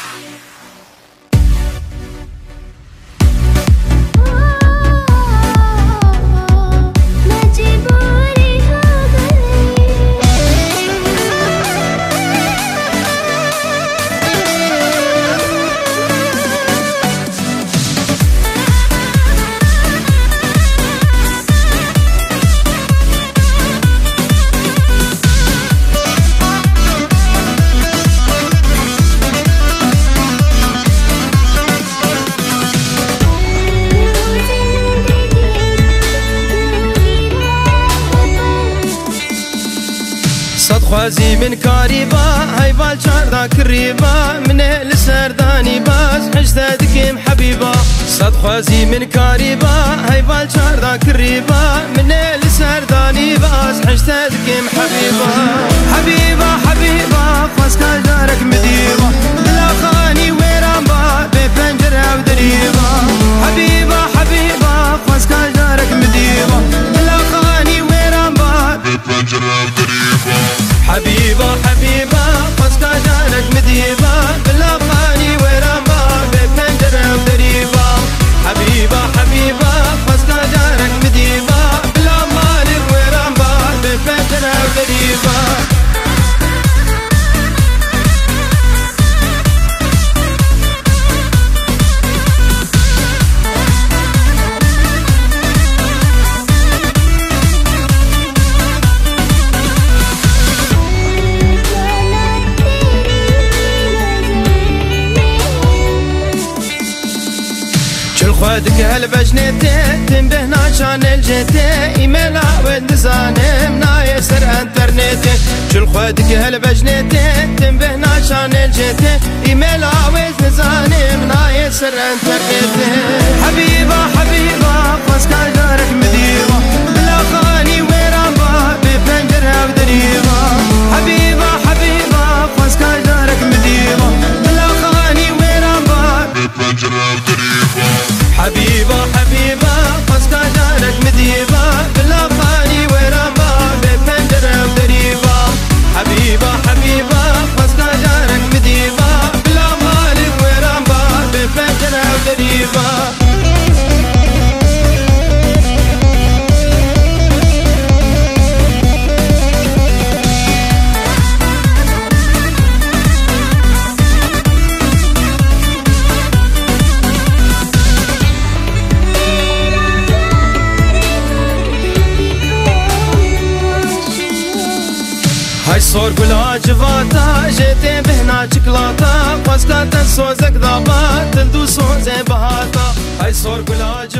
خوازي من كاريبا هاي بالشاردا كريبا من السرداني باز حجتك حبيبا صد خوازي من كاريبا هاي بالشاردا كريبا من السرداني باز حجتك حبيبا حبيبا حبيبا خواسكا جارك مديبا بلا خاني ويرامبا ببنجرة ودريبا حبيبا حبيبا خواسكا جارك مديبا بلا خاني ويرامبا ببنجرة ودريبا حبيبة حبيبة قصدا جانك مديبة بلا قاني ورامبا ببنجرة ودريبة حبيبة حبيبة قصدا جانك مديبة بلا مالك ورامبا ببنجرة ودريبة خودك هالبجنتي تنبهنا شان الجتي ايميلا ودزانم نايسر انترنتي شل خودك هالبجنتي تنبهنا شان الجتي ايميلا ودزانم نايسر انترنتي حبيبة حبيبة قصكا جارك مديبة بلا خاني ويرامبا ببنجرة ودريبة حبيبة حبيبة قصكا جارك مديبة بلا خاني ويرامبا ببنجرة ودريبة حبيبة حبيبة قصدا جارك مديبة بلا خاني ورامبا ببنجرة ودريبة حبيبة حبيبة قصدا جارك مديبة بلا مالك ورامبا ببنجرة ودريبة هاي صور كلها جفاتا جيتي بهنا شكلاتا قوسكا تنسوزك ضابا تلدو سوزي بهاتا هاي صور كلها